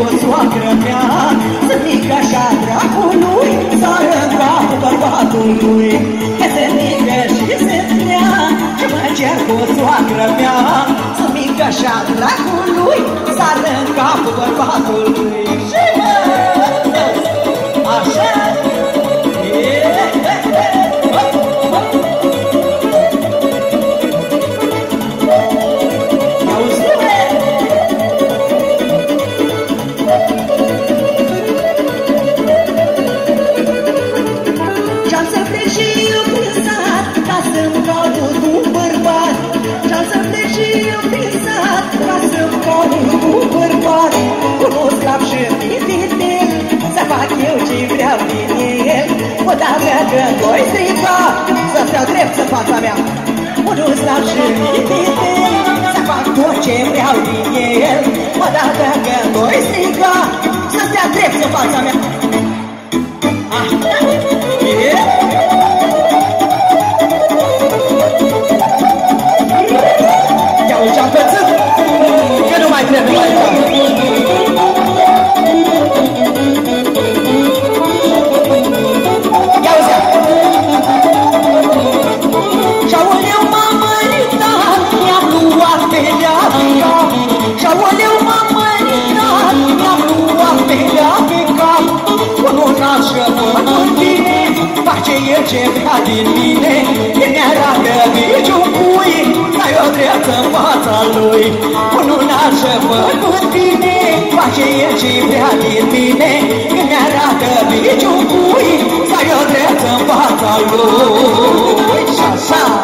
cu soacră mea, să mică așa dracului, sară în capul bărbatului. Că se mică și se ținea, și mă cer cu soacră mea, să mică așa dracului, sară în capul bărbatului. Și așa. Voi strica, să steau drept în fața mea. Unul slab și iubitel, să fac tot ce vreau din el. Odată că voi strica, să steau drept în fața mea. Ia uite ce-am pățit, că nu mai trebuie mai mult. Ce vrea din mine, că ne-arată niciun cui, dar eu drept în fața lui. Unul n-așa făcut bine, face el ce vrea din mine, că ne-arată niciun cui, dar eu drept în fața lui. Și așa.